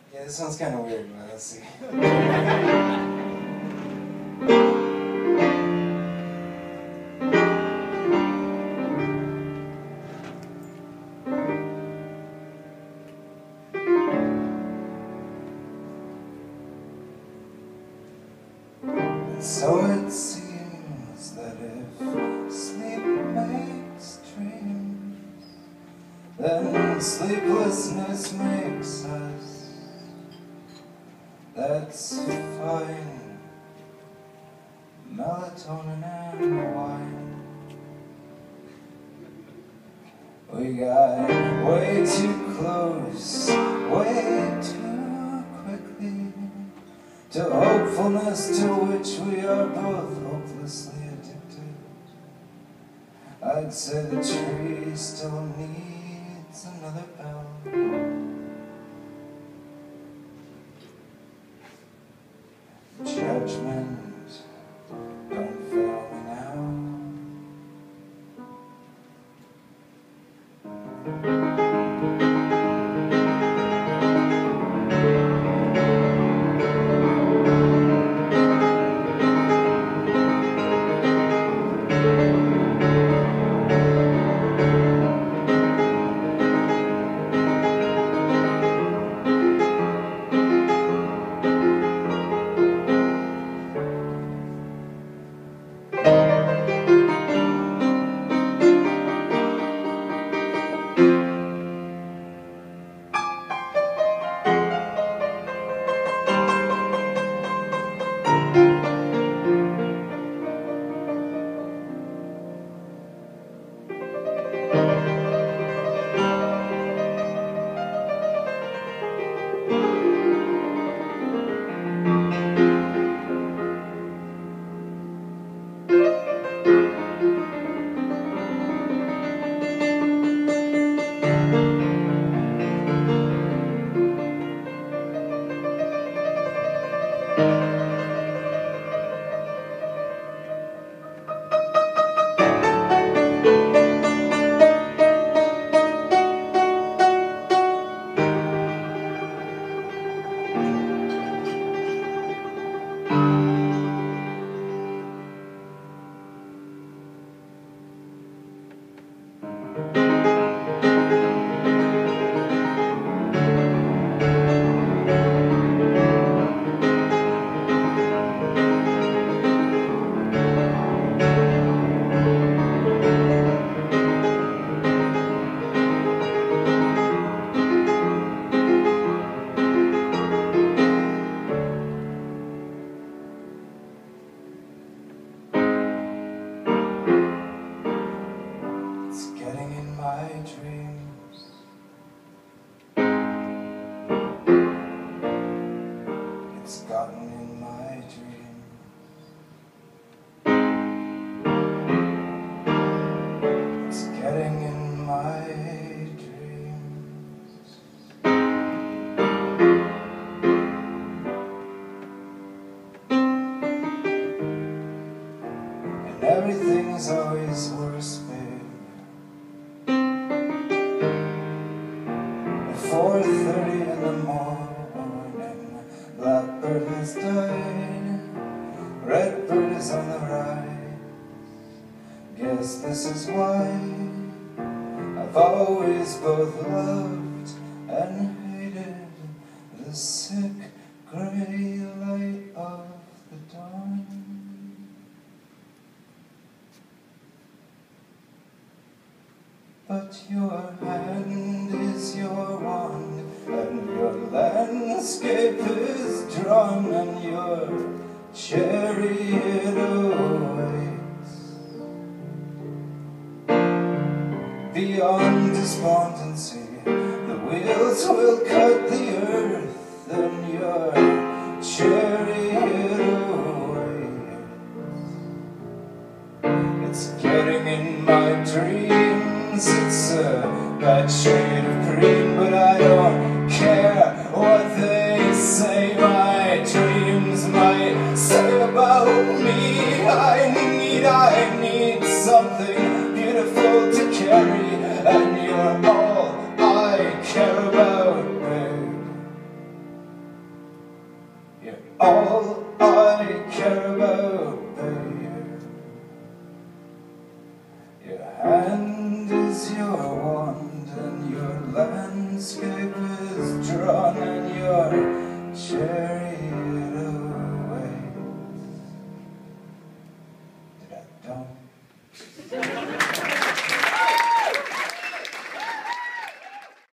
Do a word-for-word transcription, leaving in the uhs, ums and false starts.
Yeah, this sounds kind of weird, but let's see. So it seems that if sleep makes dreams, then sleeplessness makes us. That's fine. Melatonin and wine. We got way too close, way too quickly, to hopefulness to which we are both hopelessly addicted. I'd say the tree still needs another bell. Judgment, don't fail me now. It's gotten in my dreams. It's getting in my dreams. And everything's always worse, babe. At four thirty in the morning, blackbird has died, redbird is on the rise. Guess this is why I've always both loved and hated the sick grey light of the dawn. But your hand is your wand, and your landscape is drawn, and your chariot awaits. Beyond despondency, the wheels will cut the earth, and your chariot awaits. It's getting in my dreams. It's a bad shade of green, but I don't care what they say. My dreams might say about me. I need, I need something beautiful to carry, and you're all I care about, babe. all I care about, babe. Your hand is your wand, and your landscape is drawn, and your chariot awaits. Did I don't?